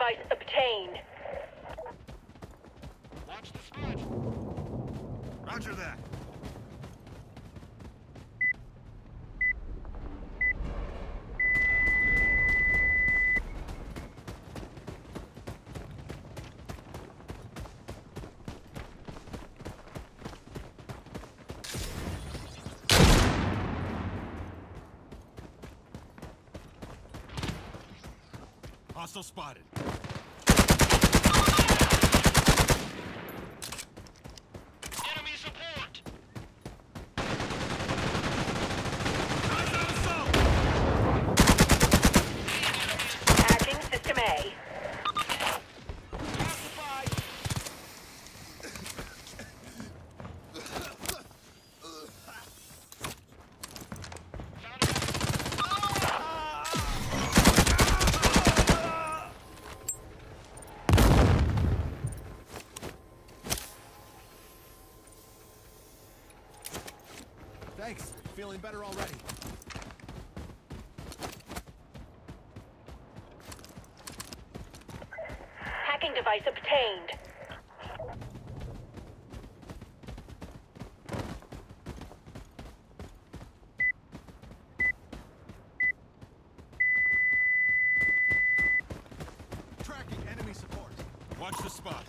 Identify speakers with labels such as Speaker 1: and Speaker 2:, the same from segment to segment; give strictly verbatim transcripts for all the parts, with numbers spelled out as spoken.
Speaker 1: device obtained.
Speaker 2: Watch the spot.
Speaker 3: Roger that. Hostile spotted.
Speaker 2: Enemy support.
Speaker 3: Eyes on assault!
Speaker 1: Hacking System A.
Speaker 2: Classified.
Speaker 3: Thanks. Feeling better already.
Speaker 1: Hacking device obtained.
Speaker 3: Tracking enemy support. Watch the spot.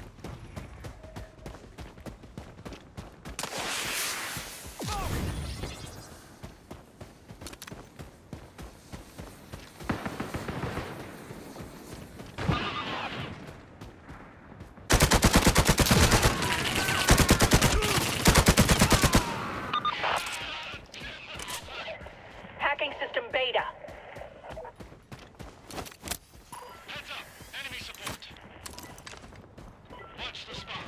Speaker 1: Hacking System Beta.
Speaker 2: Heads up. Enemy support. Watch the spot.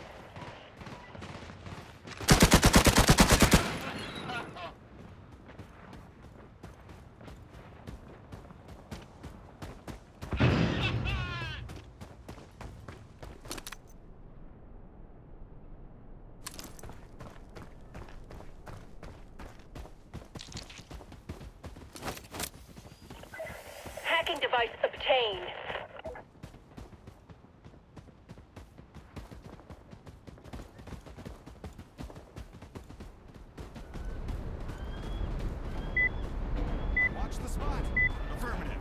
Speaker 1: Hacking device obtained.
Speaker 3: Watch the spot. Affirmative.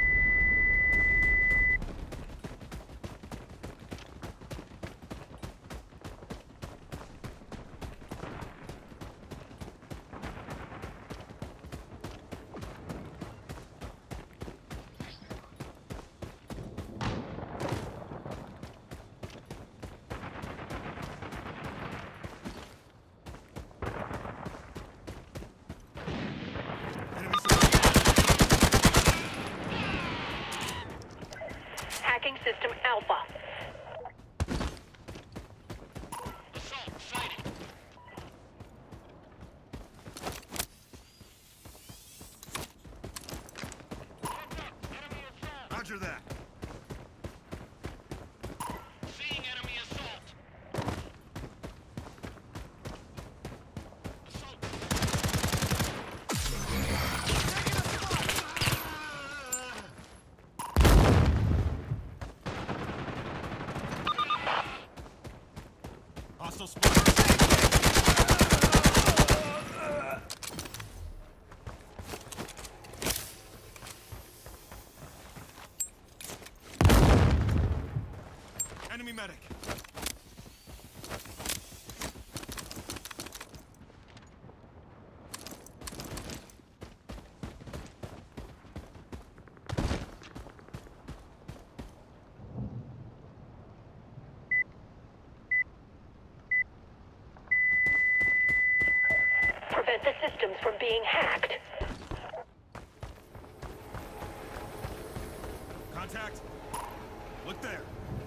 Speaker 3: Enemy support.
Speaker 1: Hacking System Alpha.
Speaker 2: Assault sighted. Heads up. Enemy assault.
Speaker 3: Roger that.
Speaker 2: Seeing enemy assault. Assault.
Speaker 3: Hostile spotted. Enemy medic.
Speaker 1: Prevent the systems from being hacked.
Speaker 3: Contact. Look there.